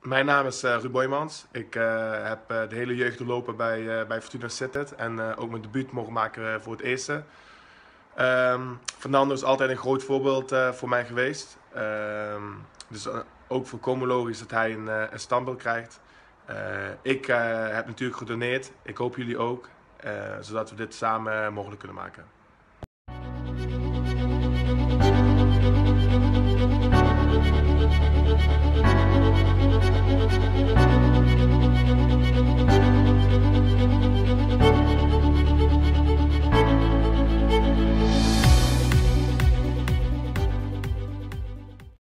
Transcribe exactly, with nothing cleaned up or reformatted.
Mijn naam is uh, Ruud Boijmans. Ik uh, heb uh, de hele jeugd doorlopen bij, uh, bij Fortuna Sittard en uh, ook mijn debuut mogen maken uh, voor het eerste. Um, Fernando is altijd een groot voorbeeld uh, voor mij geweest. Um, dus uh, ook volkomen logisch dat hij een, uh, een standbeeld krijgt. Uh, ik uh, heb natuurlijk gedoneerd, ik hoop jullie ook, uh, zodat we dit samen mogelijk kunnen maken.